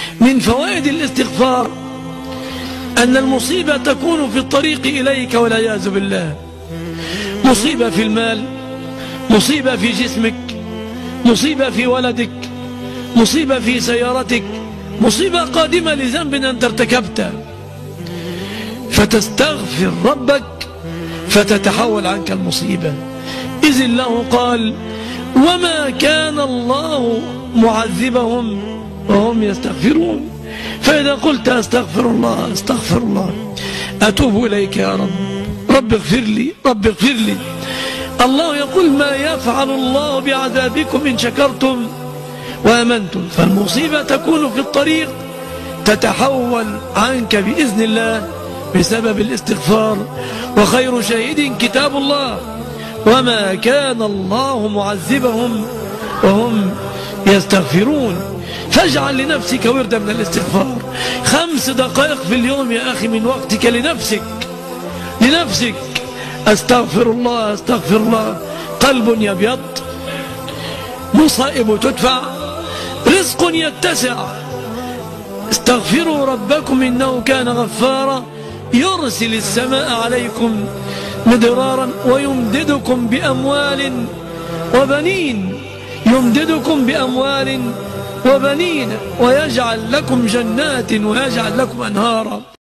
من فوائد الاستغفار أن المصيبة تكون في الطريق إليك والعياذ بالله. مصيبة في المال، مصيبة في جسمك، مصيبة في ولدك، مصيبة في سيارتك، مصيبة قادمة لذنب أنت ارتكبته، فتستغفر ربك فتتحول عنك المصيبة. إذ الله قال: وما كان الله معذبهم وهم يستغفرون. فإذا قلت أستغفر الله أستغفر الله، أتوب إليك يا رب، رب اغفر لي، رب اغفر لي، الله يقول: ما يفعل الله بعذابكم إن شكرتم وآمنتم. فالمصيبة تكون في الطريق تتحول عنك بإذن الله بسبب الاستغفار. وخير شاهد كتاب الله: وما كان الله معذبهم وهم يستغفرون. فاجعل لنفسك وردا من الاستغفار، 5 دقائق في اليوم يا أخي من وقتك لنفسك. أستغفر الله أستغفر الله، قلب يبيض، مصائب تدفع، رزق يتسع. استغفروا ربكم إنه كان غفارا، يرسل السماء عليكم مدرارا ويمددكم بأموال وبنين ويجعل لكم جنات ويجعل لكم أنهارا.